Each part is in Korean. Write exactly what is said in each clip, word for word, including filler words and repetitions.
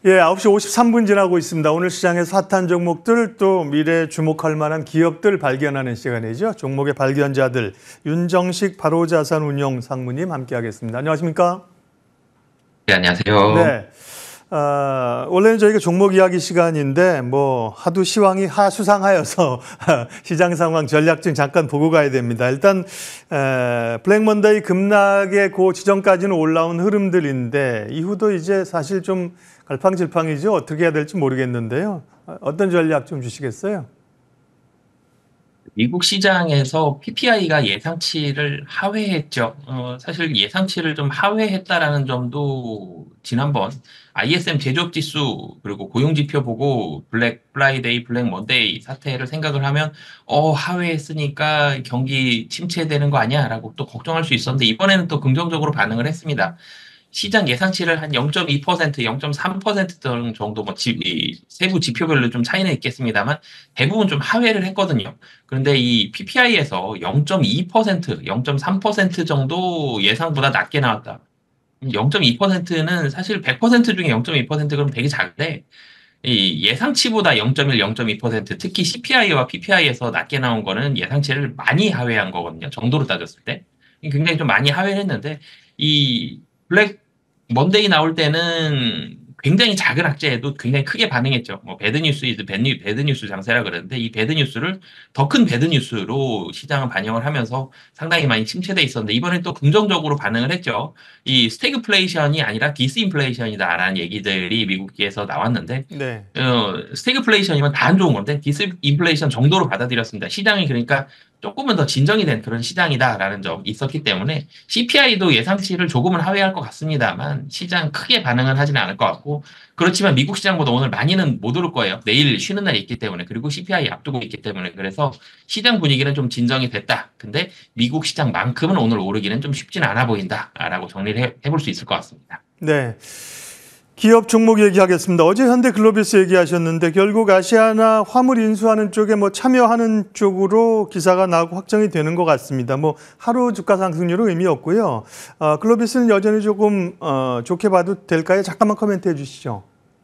예, 아홉 시 오십삼 분 지나고 있습니다. 오늘 시장에서 핫한 종목들 또 미래에 주목할 만한 기업들 발견하는 시간이죠. 종목의 발견자들 윤정식 바로자산운용 상무님 함께하겠습니다. 안녕하십니까? 네, 안녕하세요. 네. 어, 원래는 저희가 종목 이야기 시간인데 뭐 하도 시황이 하수상하여서 시장 상황 전략 좀 잠깐 보고 가야 됩니다. 일단 에, 블랙 먼데이 급락의 그 지점까지는 올라온 흐름들인데 이후도 이제 사실 좀 갈팡질팡이죠. 어떻게 해야 될지 모르겠는데요. 어떤 전략 좀 주시겠어요? 미국 시장에서 피피아이가 예상치를 하회했죠. 어, 사실 예상치를 좀 하회했다라는 점도 지난번 아이에스엠 제조업 지수 그리고 고용 지표 보고 블랙 프라이데이, 블랙 먼데이 사태를 생각을 하면 어, 하회했으니까 경기 침체되는 거 아니야라고 또 걱정할 수 있었는데 이번에는 또 긍정적으로 반응을 했습니다. 시장 예상치를 한 영 점 이 퍼센트, 영 점 삼 퍼센트 정도 뭐 지, 이 세부 지표별로 좀 차이는 있겠습니다만 대부분 좀 하회를 했거든요. 그런데 이 피피아이에서 영 점 이 퍼센트, 영 점 삼 퍼센트 정도 예상보다 낮게 나왔다. 영 점 이 퍼센트는 사실 백 퍼센트 중에 영 점 이 퍼센트 그럼 되게 작은데 이 예상치보다 영 점 일, 영 점 이 퍼센트 특히 씨피아이와 피피아이에서 낮게 나온 거는 예상치를 많이 하회한 거거든요. 정도로 따졌을 때. 굉장히 좀 많이 하회를 했는데 이 블랙 먼데이 나올 때는 굉장히 작은 악재에도 굉장히 크게 반응했죠. 뭐 배드뉴스 이즈 배드, 배드뉴스 장세라 그러는데 이 배드뉴스를 더 큰 배드뉴스로 시장은 반영을 하면서 상당히 많이 침체돼 있었는데 이번에 또 긍정적으로 반응을 했죠. 이 스태그플레이션이 아니라 디스인플레이션이다라는 얘기들이 미국에서 나왔는데 네. 어, 스태그플레이션이면 다 안 좋은 건데 디스인플레이션 정도로 받아들였습니다. 시장이 그러니까 조금은 더 진정이 된 그런 시장이다라는 점 있었기 때문에 씨피아이도 예상치를 조금은 하회할 것 같습니다만 시장 크게 반응은 하지는 않을 것 같고 그렇지만 미국 시장보다 오늘 많이는 못 오를 거예요. 내일 쉬는 날이 있기 때문에 그리고 씨피아이 앞두고 있기 때문에 그래서 시장 분위기는 좀 진정이 됐다. 근데 미국 시장만큼은 오늘 오르기는 좀 쉽지는 않아 보인다라고 정리를 해, 해볼 수 있을 것 같습니다. 네. 기업 종목 얘기하겠습니다. 어제 현대글로비스 얘기하셨는데 결국 아시아나 화물 인수하는 쪽에 뭐 참여하는 쪽으로 기사가 나오고 확정이 되는 것 같습니다. 뭐 하루 주가 상승률은 의미 없고요. 어, 글로비스는 여전히 조금 어, 좋게 봐도 될까요? 잠깐만 코멘트해 주시죠.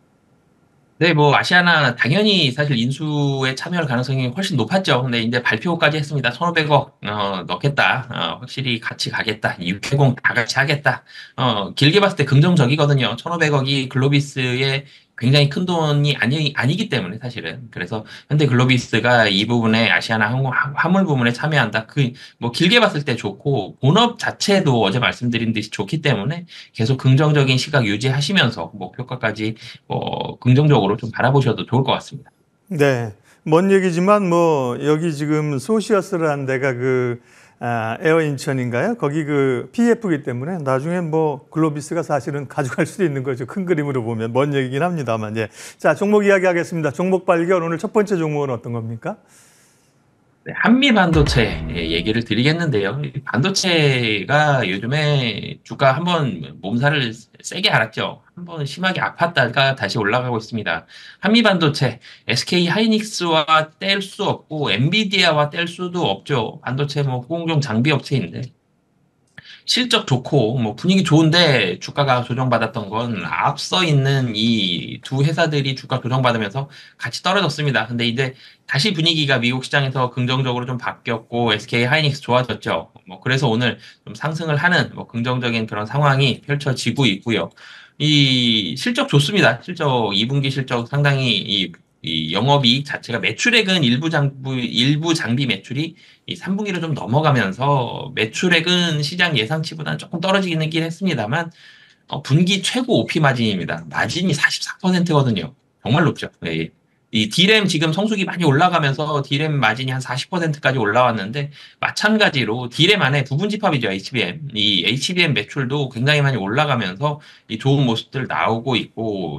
네, 뭐 아시아나 당연히 사실 인수에 참여할 가능성이 훨씬 높았죠. 근데 이제 발표까지 했습니다. 천오백억 어, 넣겠다. 어, 확실히 같이 가겠다. 육백공 다 같이 하겠다. 어, 길게 봤을 때 긍정적이거든요. 천오백억이 글로비스의 굉장히 큰 돈이 아니, 아니기 때문에 사실은. 그래서 현대 글로비스가 이 부분에 아시아나 항공, 화물 부분에 참여한다. 그, 뭐 길게 봤을 때 좋고, 본업 자체도 어제 말씀드린 듯이 좋기 때문에 계속 긍정적인 시각 유지하시면서 목표가까지 뭐 긍정적으로 좀 바라보셔도 좋을 것 같습니다. 네. 먼 얘기지만 뭐 여기 지금 소시어스라는 데가 그 아, 에어 인천인가요? 거기 그 피이에프이기 때문에 나중에 뭐 글로비스가 사실은 가져갈 수도 있는 거죠. 큰 그림으로 보면 먼 얘기긴 합니다만. 예. 자, 종목 이야기 하겠습니다. 종목 발견 오늘 첫 번째 종목은 어떤 겁니까? 네, 한미 반도체 얘기를 드리겠는데요. 이 반도체가 요즘에 주가 한번 몸살을 세게 앓았죠. 한번 심하게 아팠다가 다시 올라가고 있습니다. 한미 반도체, 에스케이 하이닉스와 뗄 수 없고 엔비디아와 뗄 수도 없죠. 반도체 뭐 후공정 장비 업체인데 실적 좋고 뭐 분위기 좋은데 주가가 조정받았던 건 앞서 있는 이 두 회사들이 주가 조정받으면서 같이 떨어졌습니다. 근데 이제 다시 분위기가 미국 시장에서 긍정적으로 좀 바뀌었고 에스케이 하이닉스 좋아졌죠. 뭐 그래서 오늘 좀 상승을 하는 뭐 긍정적인 그런 상황이 펼쳐지고 있고요. 이 실적 좋습니다. 실적 이 분기 실적 상당히 이, 이 영업이익 자체가 매출액은 일부 장부 일부 장비 매출이 이 삼 분기로 좀 넘어가면서 매출액은 시장 예상치보다는 조금 떨어지긴 했습니다만 어, 분기 최고 오피 마진입니다. 마진이 사십사 퍼센트거든요. 정말 높죠. 네. 이 디램 지금 성수기 많이 올라가면서 디램 마진이 한 사십 퍼센트까지 올라왔는데 마찬가지로 디램 안에 부분 집합이죠. 에이치비엠. 이 에이치비엠 매출도 굉장히 많이 올라가면서 이 좋은 모습들 나오고 있고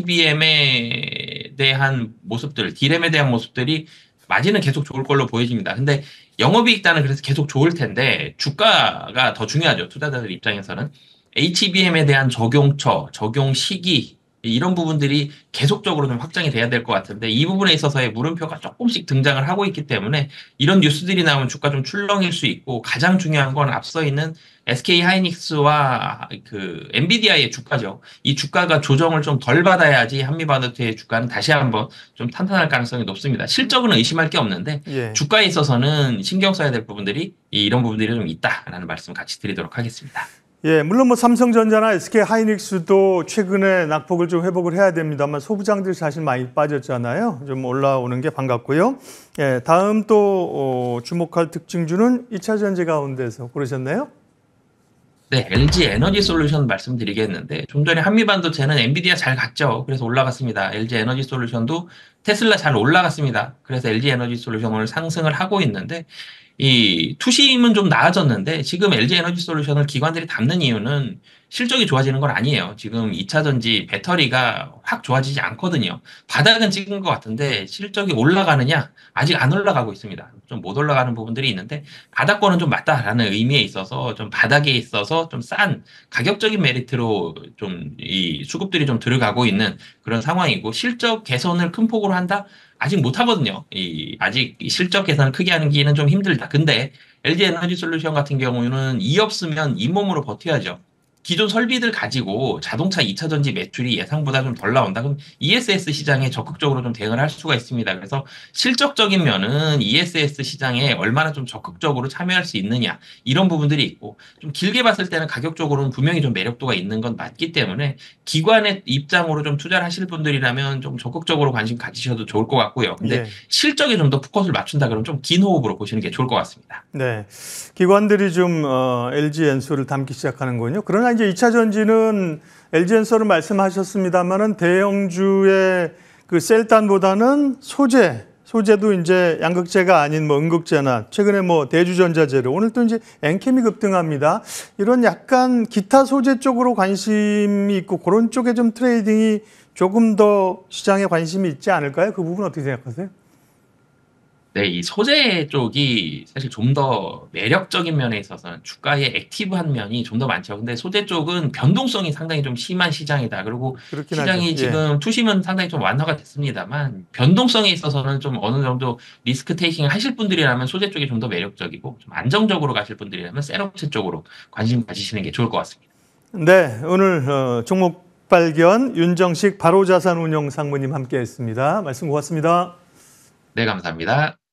에이치비엠에 대한 모습들, 디램에 대한 모습들이 마진은 계속 좋을 걸로 보여집니다. 근데 영업이익단은 그래서 계속 좋을 텐데 주가가 더 중요하죠. 투자자들 입장에서는. 에이치비엠에 대한 적용처, 적용 시기, 이런 부분들이 계속적으로 좀 확장이 돼야 될 것 같은데 이 부분에 있어서의 물음표가 조금씩 등장을 하고 있기 때문에 이런 뉴스들이 나오면 주가 좀 출렁일 수 있고 가장 중요한 건 앞서 있는 에스케이 하이닉스와 그 엔비디아의 주가죠. 이 주가가 조정을 좀 덜 받아야지 한미반도체의 주가는 다시 한번 좀 탄탄할 가능성이 높습니다. 실적은 의심할 게 없는데 예. 주가에 있어서는 신경 써야 될 부분들이 이런 부분들이 좀 있다라는 말씀 같이 드리도록 하겠습니다. 예, 물론 뭐 삼성전자나 에스케이 하이닉스도 최근에 낙폭을 좀 회복을 해야 됩니다만 소부장들이 사실 많이 빠졌잖아요. 좀 올라오는 게 반갑고요. 예, 다음 또 어, 주목할 특징주는 이 차 전지 가운데서 고르셨나요? 네, 엘지 에너지 솔루션 말씀드리겠는데 좀 전에 한미반도체는 엔비디아 잘 갔죠. 그래서 올라갔습니다. 엘지 에너지 솔루션도 테슬라 잘 올라갔습니다. 그래서 엘지 에너지 솔루션 오늘 상승을 하고 있는데 이 투심은 좀 나아졌는데 지금 엘지 에너지 솔루션을 기관들이 담는 이유는 실적이 좋아지는 건 아니에요. 지금 이 차 전지 배터리가 확 좋아지지 않거든요. 바닥은 찍은 것 같은데 실적이 올라가느냐? 아직 안 올라가고 있습니다. 좀 못 올라가는 부분들이 있는데 바닥권은 좀 맞다라는 의미에 있어서 좀 바닥에 있어서 좀 싼 가격적인 메리트로 좀 이 수급들이 좀 들어가고 있는 그런 상황이고 실적 개선을 큰 폭으로 한다? 아직 못 하거든요. 이 아직 이 실적 개선을 크게 하는 기는 좀 힘들다. 근데 엘지 에너지 솔루션 같은 경우는 이 없으면 잇몸으로 버텨야죠. 기존 설비들 가지고 자동차 이 차 전지 매출이 예상보다 좀 덜 나온다. 그럼 이에스에스 시장에 적극적으로 좀 대응을 할 수가 있습니다. 그래서 실적적인 면은 이에스에스 시장에 얼마나 좀 적극적으로 참여할 수 있느냐 이런 부분들이 있고 좀 길게 봤을 때는 가격적으로는 분명히 좀 매력도가 있는 건 맞기 때문에 기관의 입장으로 좀 투자를 하실 분들이라면 좀 적극적으로 관심 가지셔도 좋을 것 같고요. 근데 예. 실적에 좀 더 포커스를 맞춘다 그러면 좀 긴 호흡으로 보시는 게 좋을 것 같습니다. 네. 기관들이 좀 어, 엘지 엔솔을 담기 시작하는군요. 그러나 이제 이 차 전지는 엘지 엔솔을 말씀하셨습니다만은 대형주의 그 셀단보다는 소재, 소재도 이제 양극재가 아닌 뭐 음극재나 최근에 뭐 대주전자재료 오늘 또 이제 엔캠이 급등합니다. 이런 약간 기타 소재 쪽으로 관심이 있고 그런 쪽에 좀 트레이딩이 조금 더 시장에 관심이 있지 않을까요? 그 부분 어떻게 생각하세요? 네, 이 소재 쪽이 사실 좀 더 매력적인 면에 있어서는 주가의 액티브한 면이 좀 더 많죠. 근데 소재 쪽은 변동성이 상당히 좀 심한 시장이다. 그리고 그렇긴 하죠. 시장이 예. 지금 투심은 상당히 좀 완화가 됐습니다만 변동성에 있어서는 좀 어느 정도 리스크 테이킹을 하실 분들이라면 소재 쪽이 좀 더 매력적이고 좀 안정적으로 가실 분들이라면 셋업체 쪽으로 관심 가지시는 게 좋을 것 같습니다. 네, 오늘 어, 종목 발견 윤정식 바로자산운용 상무님 함께했습니다. 말씀 고맙습니다. 네, 감사합니다.